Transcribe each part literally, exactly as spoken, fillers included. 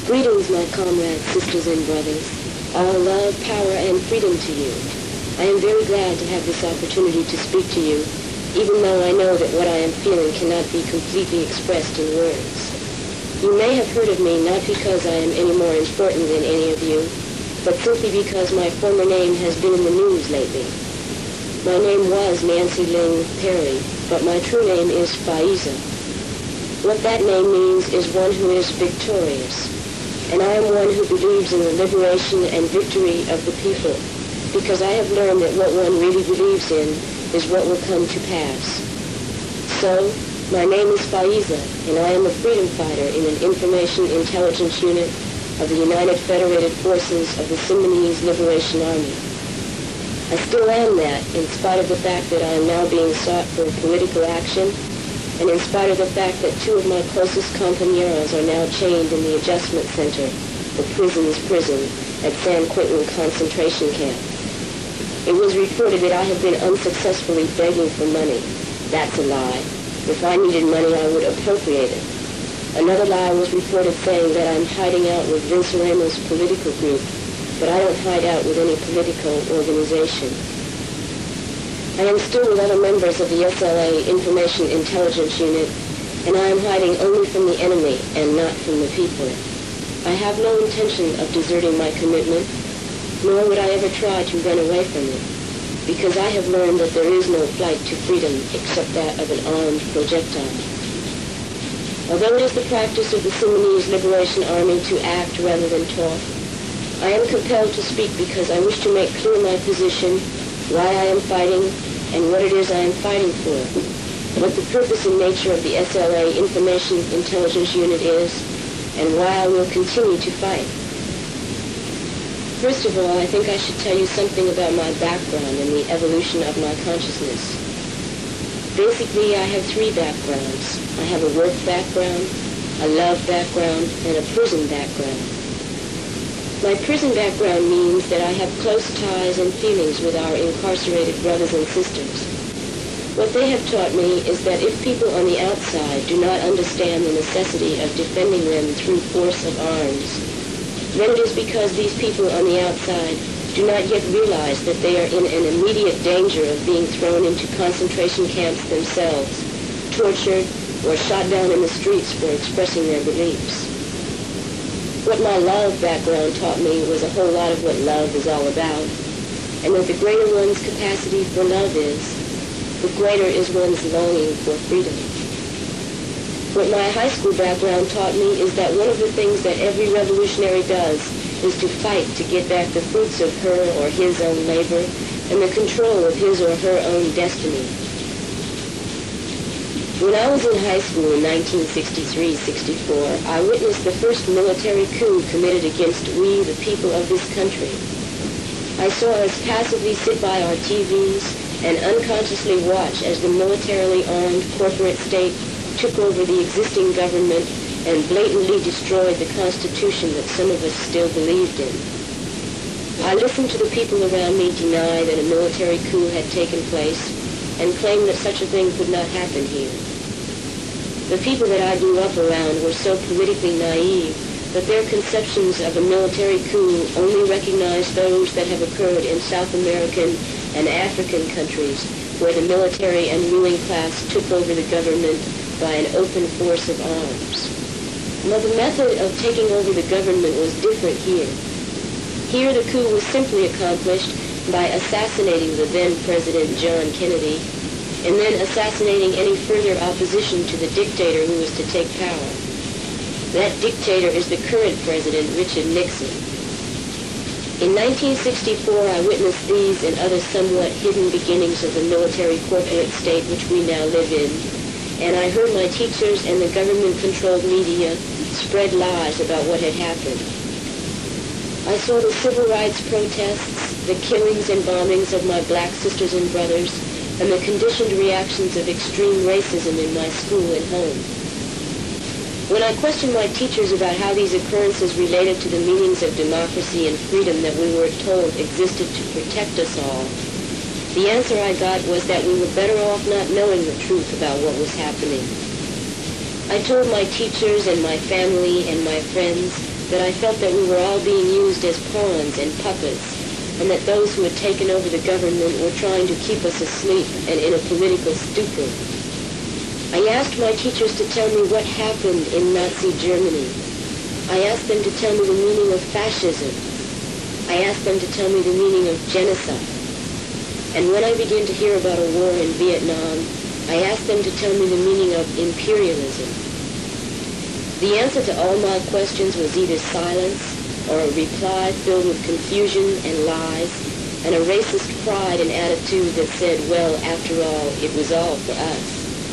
Greetings, my comrades, sisters, and brothers. All love, power, and freedom to you. I am very glad to have this opportunity to speak to you, even though I know that what I am feeling cannot be completely expressed in words. You may have heard of me not because I am any more important than any of you, but simply because my former name has been in the news lately. My name was Nancy Ling Perry, but my true name is Fahizah. What that name means is one who is victorious. And I am one who believes in the liberation and victory of the people, because I have learned that what one really believes in is what will come to pass. So, my name is Fahizah, and I am a freedom fighter in an information intelligence unit of the United Federated Forces of the Symbionese Liberation Army. I still am that, in spite of the fact that I am now being sought for political action, and in spite of the fact that two of my closest compañeros are now chained in the adjustment center, the prison's prison, at San Quentin concentration camp. It was reported that I have been unsuccessfully begging for money. That's a lie. If I needed money, I would appropriate it. Another lie was reported saying that I'm hiding out with Vince Ramos' political group, but I don't hide out with any political organization. I am still with other members of the S L A Information Intelligence Unit, and I am hiding only from the enemy and not from the people. I have no intention of deserting my commitment, nor would I ever try to run away from it, because I have learned that there is no flight to freedom except that of an armed projectile. Although it is the practice of the Symbionese Liberation Army to act rather than talk, I am compelled to speak because I wish to make clear my position, why I am fighting, and what it is I am fighting for, what the purpose and nature of the S L A Information Intelligence Unit is, and why I will continue to fight. First of all, I think I should tell you something about my background and the evolution of my consciousness. Basically, I have three backgrounds. I have a work background, a love background, and a prison background. My prison background means that I have close ties and feelings with our incarcerated brothers and sisters. What they have taught me is that if people on the outside do not understand the necessity of defending them through force of arms, then it is because these people on the outside do not yet realize that they are in an immediate danger of being thrown into concentration camps themselves, tortured, or shot down in the streets for expressing their beliefs. What my love background taught me was a whole lot of what love is all about, and that the greater one's capacity for love is, the greater is one's longing for freedom. What my high school background taught me is that one of the things that every revolutionary does is to fight to get back the fruits of her or his own labor and the control of his or her own destiny. When I was in high school in nineteen sixty-three sixty-four, I witnessed the first military coup committed against we, the people of this country. I saw us passively sit by our T Vs and unconsciously watch as the militarily armed corporate state took over the existing government and blatantly destroyed the Constitution that some of us still believed in. I listened to the people around me deny that a military coup had taken place and claim that such a thing could not happen here. The people that I grew up around were so politically naive that their conceptions of a military coup only recognized those that have occurred in South American and African countries where the military and ruling class took over the government by an open force of arms. Now, the method of taking over the government was different here. Here the coup was simply accomplished by assassinating the then President John Kennedy, and then assassinating any further opposition to the dictator who was to take power. That dictator is the current President, Richard Nixon. In nineteen sixty-four, I witnessed these and other somewhat hidden beginnings of the military corporate state which we now live in, and I heard my teachers and the government-controlled media spread lies about what had happened. I saw the civil rights protests, the killings and bombings of my black sisters and brothers, and the conditioned reactions of extreme racism in my school and home. When I questioned my teachers about how these occurrences related to the meanings of democracy and freedom that we were told existed to protect us all, the answer I got was that we were better off not knowing the truth about what was happening. I told my teachers and my family and my friends that I felt that we were all being used as pawns and puppets, and that those who had taken over the government were trying to keep us asleep and in a political stupor. I asked my teachers to tell me what happened in Nazi Germany. I asked them to tell me the meaning of fascism. I asked them to tell me the meaning of genocide. And when I began to hear about a war in Vietnam, I asked them to tell me the meaning of imperialism. The answer to all my questions was either silence or a reply filled with confusion and lies and a racist pride and attitude that said, well, after all, it was all for us.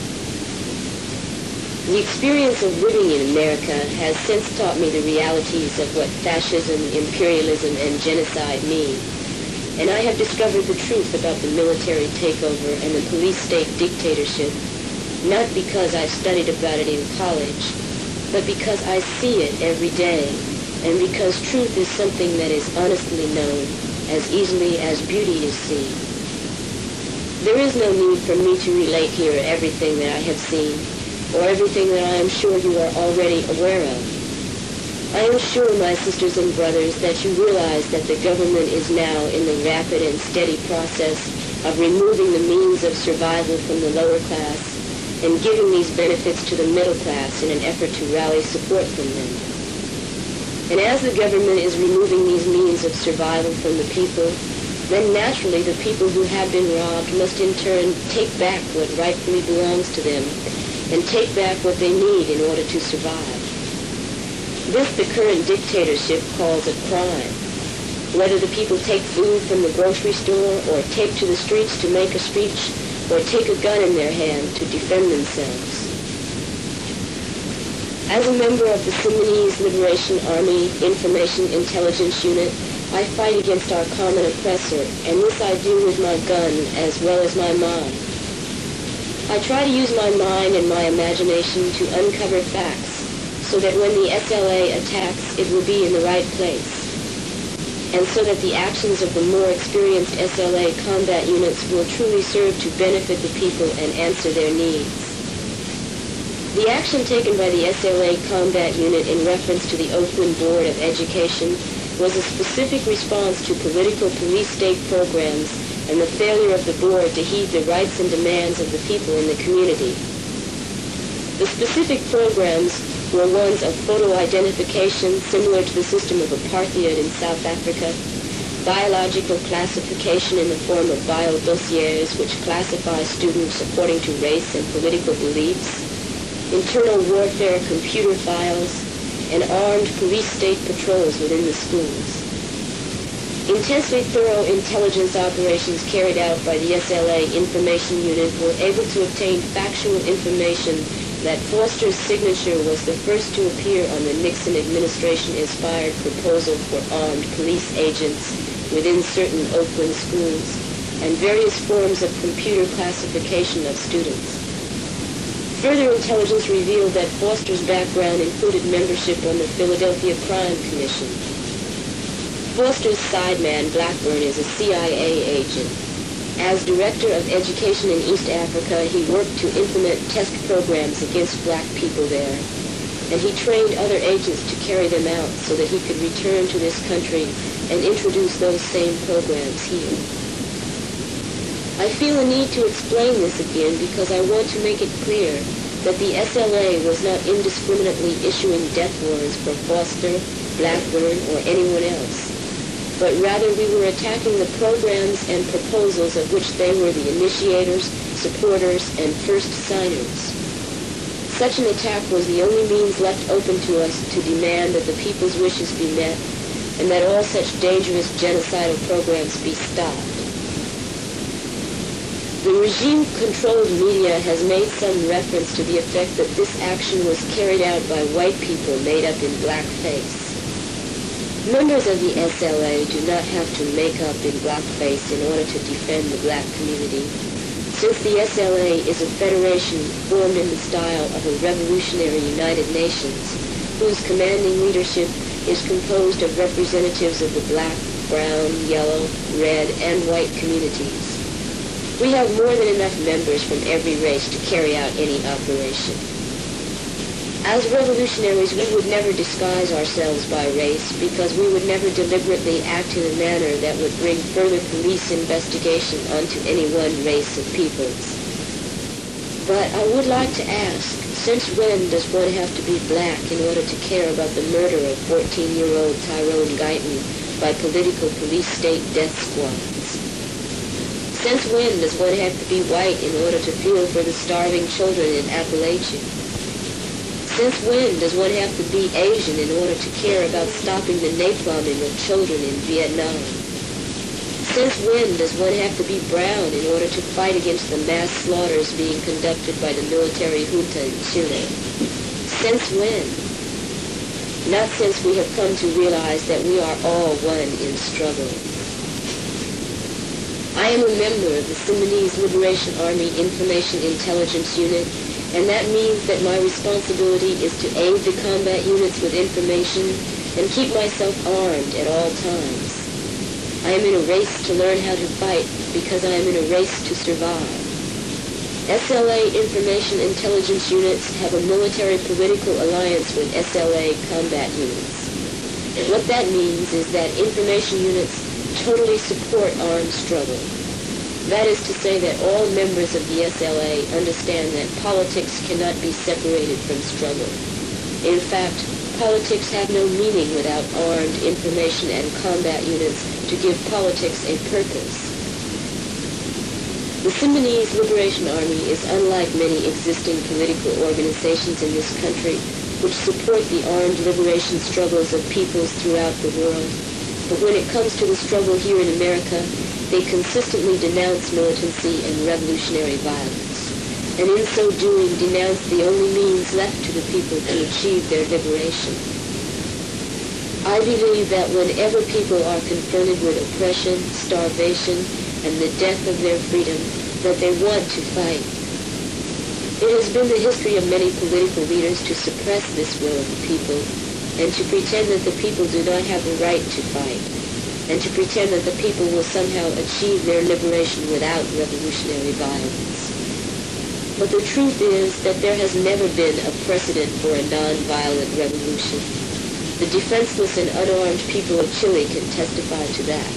The experience of living in America has since taught me the realities of what fascism, imperialism, and genocide mean. And I have discovered the truth about the military takeover and the police-state dictatorship, not because I studied about it in college, but because I see it every day, and because truth is something that is honestly known as easily as beauty is seen. There is no need for me to relate here everything that I have seen, or everything that I am sure you are already aware of. I am sure, my sisters and brothers, that you realize that the government is now in the rapid and steady process of removing the means of survival from the lower class and giving these benefits to the middle class in an effort to rally support from them. And as the government is removing these means of survival from the people, then naturally the people who have been robbed must in turn take back what rightfully belongs to them and take back what they need in order to survive. This the current dictatorship calls a crime. Whether the people take food from the grocery store or take to the streets to make a speech or take a gun in their hand to defend themselves. As a member of the Sudanese Liberation Army Information Intelligence Unit, I fight against our common oppressor, and this I do with my gun as well as my mind. I try to use my mind and my imagination to uncover facts, so that when the S L A attacks, it will be in the right place, and so that the actions of the more experienced S L A combat units will truly serve to benefit the people and answer their needs. The action taken by the S L A combat unit in reference to the Oakland Board of Education was a specific response to political police state programs and the failure of the board to heed the rights and demands of the people in the community. The specific programs were ones of photo identification similar to the system of apartheid in South Africa, biological classification in the form of bio dossiers which classify students according to race and political beliefs, internal warfare computer files, and armed police state patrols within the schools. Intensely thorough intelligence operations carried out by the S L A Information Unit were able to obtain factual information that Foster's signature was the first to appear on the Nixon administration-inspired proposal for armed police agents within certain Oakland schools, and various forms of computer classification of students. Further intelligence revealed that Foster's background included membership on the Philadelphia Crime Commission. Foster's sideman, Blackburn, is a C I A agent. As Director of Education in East Africa, he worked to implement test programs against black people there, and he trained other agents to carry them out so that he could return to this country and introduce those same programs here. I feel a need to explain this again because I want to make it clear that the S L A was not indiscriminately issuing death warrants for Foster, Blackburn, or anyone else, but rather we were attacking the programs and proposals of which they were the initiators, supporters, and first signers. Such an attack was the only means left open to us to demand that the people's wishes be met and that all such dangerous genocidal programs be stopped. The regime-controlled media has made some reference to the effect that this action was carried out by white people made up in blackface. Members of the S L A do not have to make up in blackface in order to defend the black community, since the S L A is a federation formed in the style of a revolutionary United Nations, whose commanding leadership is composed of representatives of the black, brown, yellow, red, and white communities. We have more than enough members from every race to carry out any operation. As revolutionaries, we would never disguise ourselves by race because we would never deliberately act in a manner that would bring further police investigation onto any one race of peoples. But I would like to ask, since when does one have to be black in order to care about the murder of fourteen-year-old Tyrone Guyton by political police state death squads? Since when does one have to be white in order to feel for the starving children in Appalachia? Since when does one have to be Asian in order to care about stopping the napalming of children in Vietnam? Since when does one have to be brown in order to fight against the mass slaughters being conducted by the military junta in Chile? Since when? Not since we have come to realize that we are all one in struggle. I am a member of the Symbionese Liberation Army Information Intelligence Unit, and that means that my responsibility is to aid the combat units with information and keep myself armed at all times. I am in a race to learn how to fight because I am in a race to survive. S L A Information Intelligence Units have a military-political alliance with S L A combat units. What that means is that information units totally support armed struggle. That is to say that all members of the S L A understand that politics cannot be separated from struggle. In fact, politics have no meaning without armed information and combat units to give politics a purpose. The Symbionese Liberation Army is unlike many existing political organizations in this country which support the armed liberation struggles of peoples throughout the world. But when it comes to the struggle here in America, they consistently denounce militancy and revolutionary violence, and in so doing denounce the only means left to the people to achieve their liberation. I believe that whenever people are confronted with oppression, starvation, and the death of their freedom, that they want to fight. It has been the history of many political leaders to suppress this will of the people, and to pretend that the people do not have the right to fight, and to pretend that the people will somehow achieve their liberation without revolutionary violence. But the truth is that there has never been a precedent for a non-violent revolution. The defenseless and unarmed people of Chile can testify to that.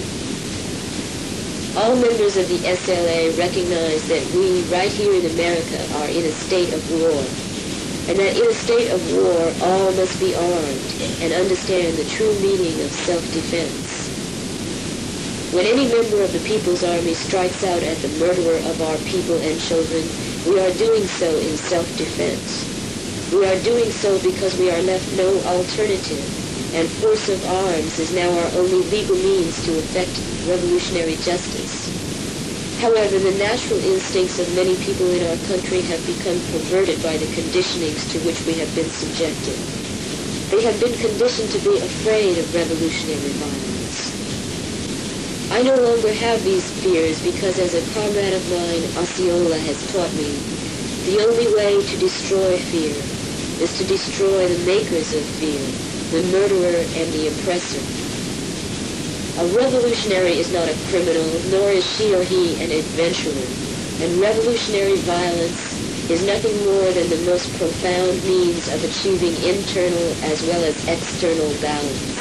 All members of the S L A recognize that we, right here in America, are in a state of war, and that in a state of war, all must be armed and understand the true meaning of self-defense. When any member of the People's Army strikes out at the murderer of our people and children, we are doing so in self-defense. We are doing so because we are left no alternative, and force of arms is now our only legal means to effect revolutionary justice. However, the natural instincts of many people in our country have become perverted by the conditionings to which we have been subjected. They have been conditioned to be afraid of revolutionary violence. I no longer have these fears because, as a comrade of mine, Osceola, has taught me, the only way to destroy fear is to destroy the makers of fear, the murderer and the oppressor. A revolutionary is not a criminal, nor is she or he an adventurer, and revolutionary violence is nothing more than the most profound means of achieving internal as well as external balance.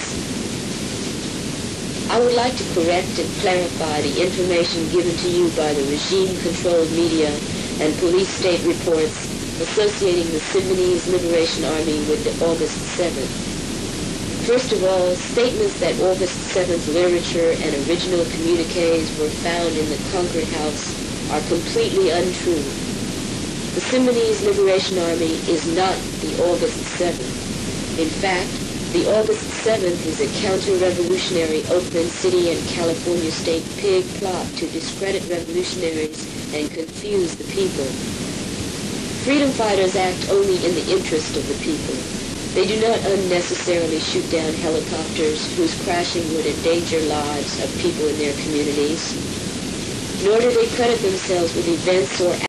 I would like to correct and clarify the information given to you by the regime-controlled media and police state reports associating the Symbionese Liberation Army with the August seventh. First of all, statements that August seventh literature and original communiques were found in the Concord House are completely untrue. The Symbionese Liberation Army is not the August seventh. In fact, the August seventh is a counter-revolutionary Oakland City and California State pig plot to discredit revolutionaries and confuse the people. Freedom fighters act only in the interest of the people. They do not unnecessarily shoot down helicopters whose crashing would endanger lives of people in their communities, nor do they credit themselves with events or